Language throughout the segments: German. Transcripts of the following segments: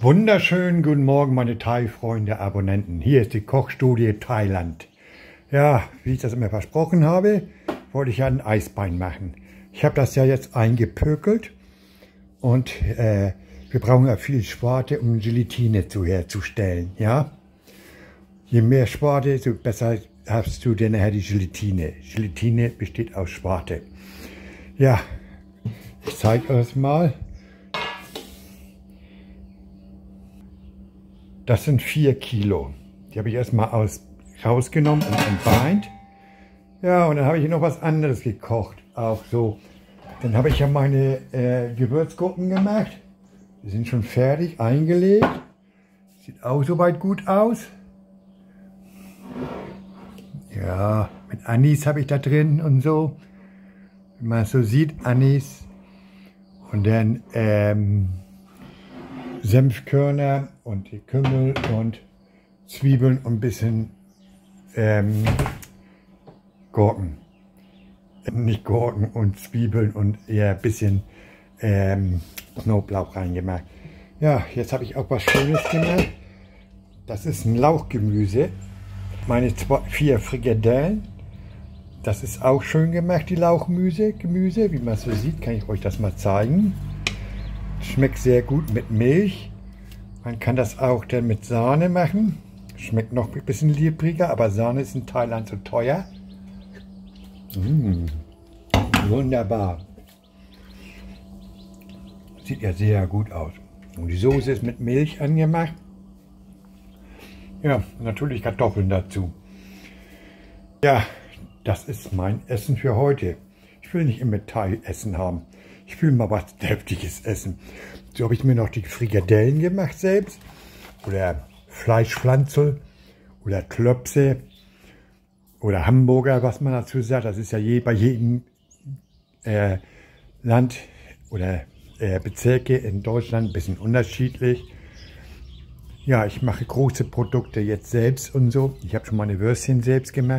Wunderschönen guten Morgen, meine Thai-Freunde, Abonnenten. Hier ist die Kochstudie Thailand. Ja, wie ich das immer versprochen habe, wollte ich ja ein Eisbein machen. Ich habe das ja jetzt eingepökelt und wir brauchen ja viel Schwarte, um Gelatine herzustellen. Ja? Je mehr Schwarte, desto besser hast du dann nachher die Gelatine. Gelatine besteht aus Schwarte. Ja, ich zeige euch mal. Das sind 4 Kilo. Die habe ich erstmal rausgenommen und entbeint. Ja, und dann habe ich noch was anderes gekocht. Auch so. Dann habe ich ja meine Gewürzgurken gemacht. Die sind schon fertig eingelegt. Sieht auch soweit gut aus. Ja, mit Anis habe ich da drin und so. Wie man es so sieht, Anis. Und dann Senfkörner und die Kümmel und Zwiebeln und ein bisschen Gurken. Nicht Gurken und Zwiebeln und eher ein bisschen Knoblauch reingemacht. Ja, jetzt habe ich auch was Schönes gemacht. Das ist ein Lauchgemüse. Meine 4 Frikadellen. Das ist auch schön gemacht, die Lauchgemüse. Wie man es so sieht, kann ich euch das mal zeigen. Schmeckt sehr gut mit Milch. Man kann das auch dann mit Sahne machen. Schmeckt noch ein bisschen lieblicher, aber Sahne ist in Thailand so teuer. Wunderbar. Sieht ja sehr gut aus. Und die Soße ist mit Milch angemacht. Ja, natürlich Kartoffeln dazu. Ja, das ist mein Essen für heute. Ich will nicht immer Thai-Essen haben. Ich will mal was Deftiges essen. So habe ich mir noch die Frikadellen gemacht selbst. Oder Fleischpflanzel. Oder Klöpse. Oder Hamburger, was man dazu sagt. Das ist ja bei jedem Land oder Bezirke in Deutschland ein bisschen unterschiedlich. Ja, ich mache große Produkte jetzt selbst und so. Ich habe schon meine Würstchen selbst gemacht.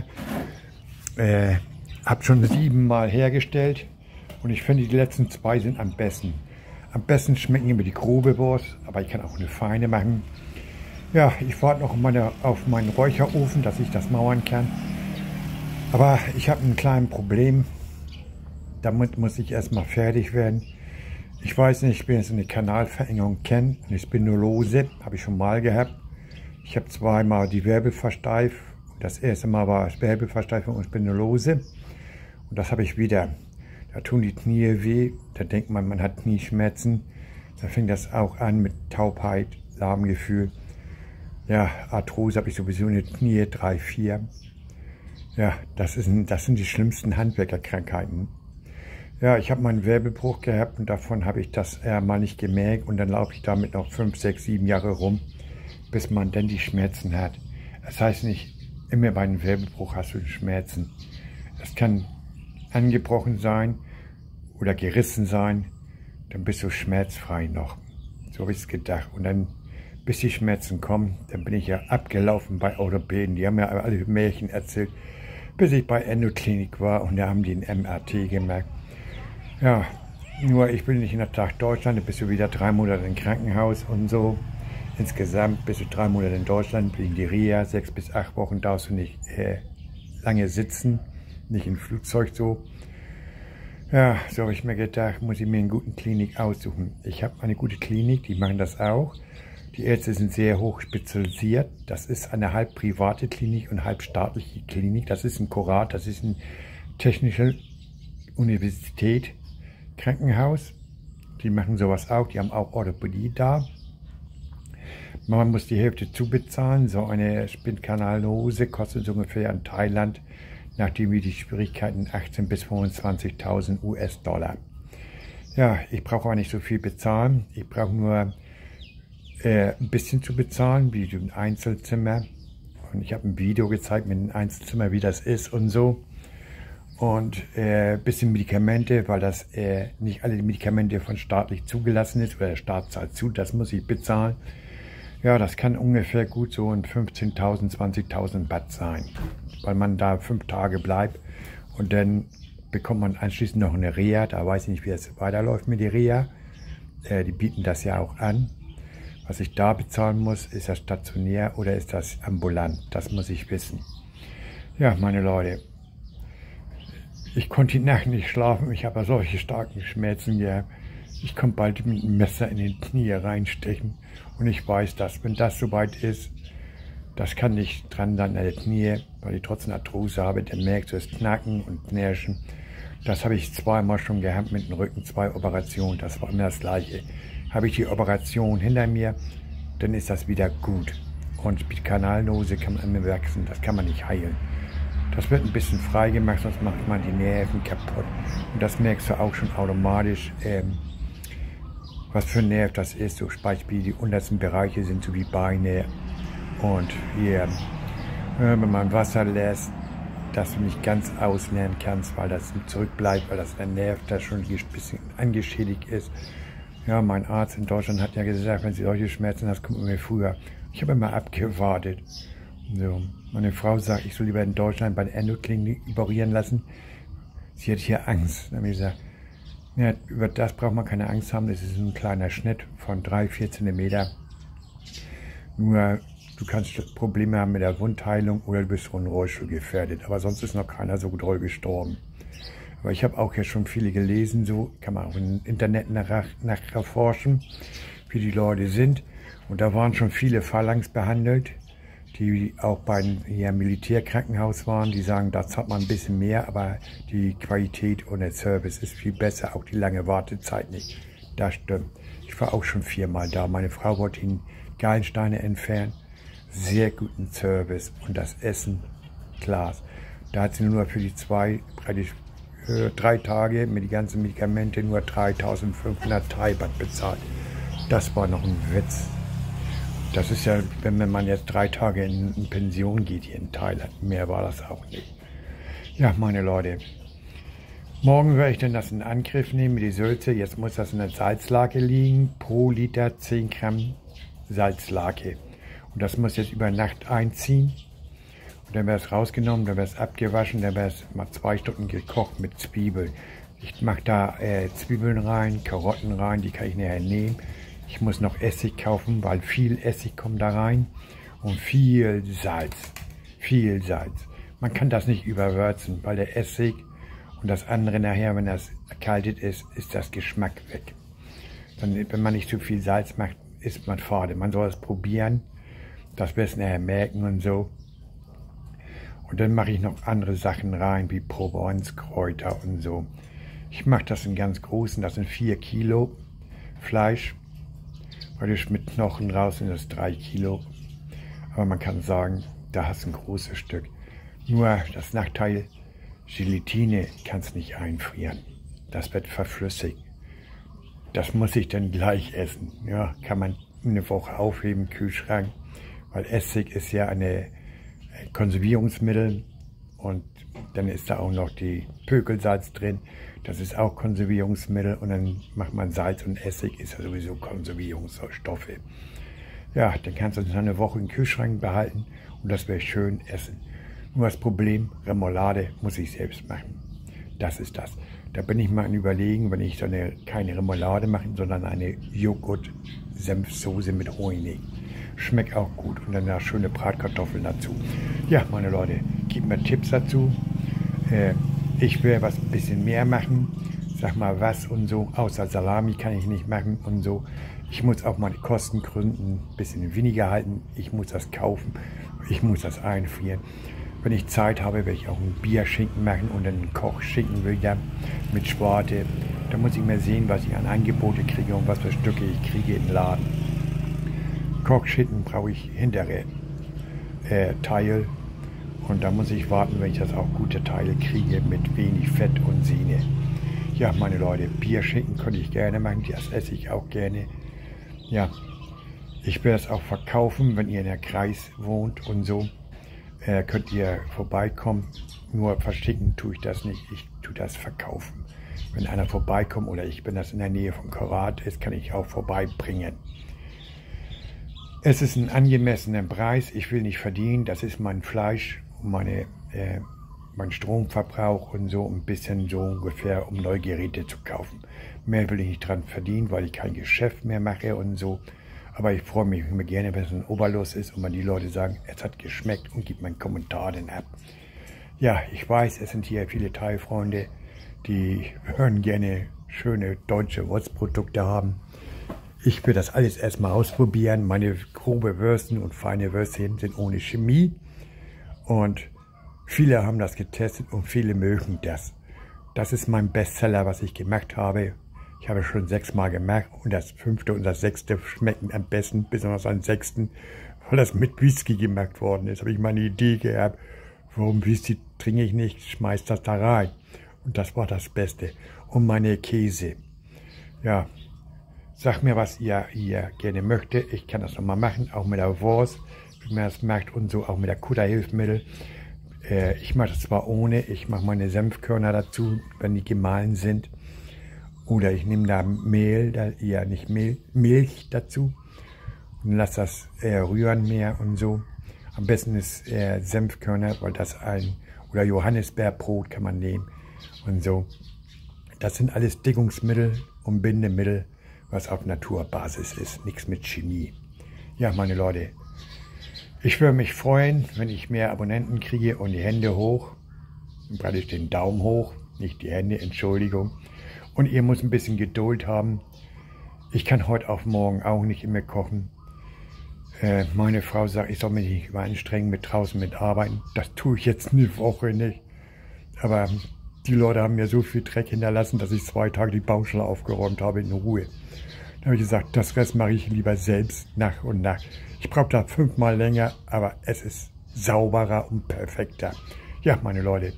Habe schon 7 Mal hergestellt. Und ich finde, die letzten 2 sind am besten. Am besten schmecken immer die grobe Wurst, aber ich kann auch eine feine machen. Ja, ich warte noch auf meinen Räucherofen, dass ich das mauern kann. Aber ich habe ein kleines Problem. Damit muss ich erstmal fertig werden. Ich weiß nicht, wer so eine Kanalverengung kennt. Eine Spinulose habe ich schon mal gehabt. Ich habe 2-mal die Wirbelversteifung. Das erste Mal war Wirbelversteifung und Spinulose. Und das habe ich wieder. Da tun die Knie weh, da denkt man, man hat Knieschmerzen. Da fängt das auch an mit Taubheit, Lahmgefühl. Ja, Arthrose habe ich sowieso in den Knie, 3, 4. Ja, das sind die schlimmsten Handwerkerkrankheiten. Ja, ich habe mal einen Wirbelbruch gehabt und davon habe ich das mal nicht gemerkt. Und dann laufe ich damit noch 5, 6, 7 Jahre rum, bis man dann die Schmerzen hat. Das heißt nicht, immer bei einem Wirbelbruch hast du Schmerzen. Das kann angebrochen sein oder gerissen sein, dann bist du schmerzfrei noch. So habe ich es gedacht. Und dann, bis die Schmerzen kommen, dann bin ich ja abgelaufen bei Orthopäden. Die haben ja alle Märchen erzählt, bis ich bei Endoklinik war und da haben die ein MRT gemacht. Ja, nur ich bin nicht in der Tag Deutschland, dann bist du wieder 3 Monate im Krankenhaus und so. Insgesamt bist du 3 Monate in Deutschland, wegen die Reha, 6 bis 8 Wochen darfst du nicht lange sitzen, nicht im Flugzeug so. Ja, so habe ich mir gedacht, muss ich mir eine gute Klinik aussuchen. Ich habe eine gute Klinik, die machen das auch. Die Ärzte sind sehr hoch spezialisiert. Das ist eine halb private Klinik und halb staatliche Klinik. Das ist ein Kurat, das ist ein technische Universität, Krankenhaus. Die machen sowas auch, die haben auch Orthopädie da. Man muss die Hälfte zubezahlen. So eine Spinkanalhose kostet so ungefähr in Thailand, nachdem wir die Schwierigkeiten 18.000 bis 25.000 US-Dollar. Ja, ich brauche auch nicht so viel bezahlen. Ich brauche nur ein bisschen zu bezahlen, wie ein Einzelzimmer. Und ich habe ein Video gezeigt mit einem Einzelzimmer, wie das ist und so. Und ein bisschen Medikamente, weil das nicht alle Medikamente von staatlich zugelassen ist, oder der Staat zahlt zu, das muss ich bezahlen. Ja, das kann ungefähr gut so in 15.000, 20.000 Baht sein, weil man da 5 Tage bleibt und dann bekommt man anschließend noch eine Reha. Da weiß ich nicht, wie es weiterläuft mit der Reha. Die bieten das ja auch an. Was ich da bezahlen muss, ist das stationär oder ist das ambulant? Das muss ich wissen. Ja, meine Leute, ich konnte die Nacht nicht schlafen. Ich habe solche starken Schmerzen gehabt. Ich konnte bald mit dem Messer in den Knie reinstechen. Und ich weiß, dass, wenn das soweit ist, das kann nicht dran sein an der Knie, weil ich trotzdem Arthrose habe. Der merkt so das Knacken und Knirschen. Das habe ich zweimal schon gehabt mit dem Rücken, 2 Operationen. Das war immer das Gleiche. Habe ich die Operation hinter mir, dann ist das wieder gut. Und die Kanalnose kann man immer wachsen, das kann man nicht heilen. Das wird ein bisschen frei gemacht, sonst macht man die Nerven kaputt. Und das merkst du auch schon automatisch, was für ein Nerv das ist. So Beispiel, die untersten Bereiche sind so wie Beine. Und hier, wenn man Wasser lässt, dass du nicht ganz auslernen kannst, weil das zurückbleibt, weil das der Nerv da schon ein bisschen angeschädigt ist. Ja, mein Arzt in Deutschland hat ja gesagt, wenn Sie solche Schmerzen hast, kommt mir früher. Ich habe immer abgewartet. So, meine Frau sagt, ich soll lieber in Deutschland bei der Endoklinik operieren lassen. Sie hat hier Angst. Dann habe ich gesagt, ja, über das braucht man keine Angst haben. Das ist ein kleiner Schnitt von 3-4 Zentimeter. Nur du kannst Probleme haben mit der Wundheilung oder du bist in Rollstuhl gefährdet. Aber sonst ist noch keiner so doll gestorben. Aber ich habe auch ja schon viele gelesen, so kann man auch im Internet nachforschen, wie die Leute sind. Und da waren schon viele Phalanx behandelt, die auch beim Militärkrankenhaus waren. Die sagen, das hat man ein bisschen mehr, aber die Qualität und der Service ist viel besser, auch die lange Wartezeit nicht. Das stimmt. Ich war auch schon 4-mal da. Meine Frau wollte ihn Gallensteine entfernen. Sehr guten Service und das Essen, klar. Da hat sie nur für die 3 Tage mit den ganzen Medikamente nur 3.500 Thai-Baht bezahlt. Das war noch ein Witz. Das ist ja, wenn man jetzt 3 Tage in Pension geht hier in Thailand. Mehr war das auch nicht. Ja, meine Leute. Morgen werde ich dann das in Angriff nehmen mit die Sülze. Jetzt muss das in der Salzlake liegen. Pro Liter 10 Gramm Salzlake. Und das muss jetzt über Nacht einziehen. Und dann wird es rausgenommen, dann wird es abgewaschen, dann wird es mal 2 Stunden gekocht mit Zwiebeln. Ich mache da Zwiebeln rein, Karotten rein, die kann ich nachher nehmen. Ich muss noch Essig kaufen, weil viel Essig kommt da rein und viel Salz. Viel Salz. Man kann das nicht überwürzen, weil der Essig und das andere nachher, wenn das erkaltet ist, ist das Geschmack weg. Dann, wenn man nicht zu viel Salz macht, ist man fade. Man soll es probieren, das wirst du nachher merken und so. Und dann mache ich noch andere Sachen rein, wie Provence-Kräuter und so. Ich mache das in ganz großen, das sind 4 Kilo Fleisch. Praktisch mit Knochen raus sind das 3 Kilo. Aber man kann sagen, da hast du ein großes Stück. Nur das Nachteil, Gelatine kannst nicht einfrieren. Das wird verflüssigt. Das muss ich dann gleich essen. Ja, kann man eine Woche aufheben im Kühlschrank. Weil Essig ist ja eine Konservierungsmittel und dann ist da auch noch die Pökelsalz drin. Das ist auch Konservierungsmittel und dann macht man Salz und Essig, ist ja sowieso Konservierungsstoffe. Ja, dann kannst du das eine Woche im Kühlschrank behalten und das wäre schön essen. Nur das Problem, Remoulade muss ich selbst machen. Das ist das. Da bin ich mal in Überlegen, wenn ich dann keine Remoulade mache, sondern eine Joghurt-Senfsoße mit Honig. Schmeckt auch gut und dann schöne Bratkartoffeln dazu. Ja, meine Leute, gebt mir Tipps dazu. Ich will was ein bisschen mehr machen. Sag mal was und so. Außer Salami kann ich nicht machen und so. Ich muss auch meine Kostengründen ein bisschen weniger halten. Ich muss das kaufen. Ich muss das einfrieren. Wenn ich Zeit habe, werde ich auch einen Bierschinken machen und einen Kochschinken wieder mit Schwarte. Da muss ich mal sehen, was ich an Angebote kriege und was für Stücke ich kriege im Laden. Kochschinken brauche ich hintere Teil und da muss ich warten, wenn ich das auch gute Teile kriege mit wenig Fett und Sehne. Ja, meine Leute, Bierschinken könnte ich gerne machen, das esse ich auch gerne. Ja, ich werde es auch verkaufen, wenn ihr in der Kreis wohnt und so. Könnt ihr vorbeikommen, nur verschicken tue ich das nicht, ich tue das verkaufen. Wenn einer vorbeikommt oder wenn das in der Nähe von Korat ist, kann ich auch vorbeibringen. Es ist ein angemessener Preis, ich will nicht verdienen, das ist mein Fleisch, mein Stromverbrauch und so ein bisschen so ungefähr, um neue Geräte zu kaufen. Mehr will ich nicht dran verdienen, weil ich kein Geschäft mehr mache und so. Aber ich freue mich immer gerne, wenn es ein Oberlos ist und wenn die Leute sagen, es hat geschmeckt und gibt meinen Kommentar dann ab. Ja, ich weiß, es sind hier viele Thai-Freunde, die hören gerne schöne deutsche Wurzprodukte haben. Ich will das alles erstmal ausprobieren. Meine grobe Würstchen und feine Würstchen sind ohne Chemie. Und viele haben das getestet und viele mögen das. Das ist mein Bestseller, was ich gemacht habe. Ich habe schon 6-mal gemacht und das 5. und das 6. schmecken am besten, besonders am 6., weil das mit Whisky gemacht worden ist. Habe ich mal eine Idee gehabt, warum Whisky trinke ich nicht, schmeiß das da rein. Und das war das Beste. Und meine Käse. Ja, sag mir, was ihr gerne möchtet. Ich kann das nochmal machen, auch mit der Wurst, wie man das merkt und so, auch mit der Kutterhilfsmittel. Ich mache das zwar ohne, ich mache meine Senfkörner dazu, wenn die gemahlen sind. Oder ich nehme da Mehl, nicht Milch dazu und lasse das rühren mehr und so. Am besten ist Senfkörner, weil das oder Johannisbeerbrot kann man nehmen und so. Das sind alles Dickungsmittel und Bindemittel, was auf Naturbasis ist, nichts mit Chemie. Ja, meine Leute, ich würde mich freuen, wenn ich mehr Abonnenten kriege und die Hände hoch, praktisch den Daumen hoch, nicht die Hände, Entschuldigung. Und ihr müsst ein bisschen Geduld haben. Ich kann heute auf morgen auch nicht immer kochen. Meine Frau sagt, ich soll mich nicht überanstrengen mit draußen mit arbeiten. Das tue ich jetzt eine Woche nicht. Aber die Leute haben mir so viel Dreck hinterlassen, dass ich 2 Tage die Baustelle aufgeräumt habe in Ruhe. Da habe ich gesagt, das Rest mache ich lieber selbst nach und nach. Ich brauche da 5-mal länger, aber es ist sauberer und perfekter. Ja, meine Leute.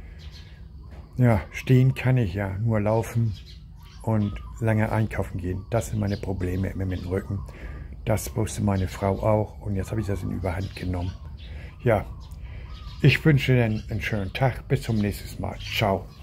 Ja, stehen kann ich ja, nur laufen und lange einkaufen gehen. Das sind meine Probleme immer mit dem Rücken. Das wusste meine Frau auch und jetzt habe ich das in Überhand genommen. Ja, ich wünsche Ihnen einen schönen Tag. Bis zum nächsten Mal. Ciao.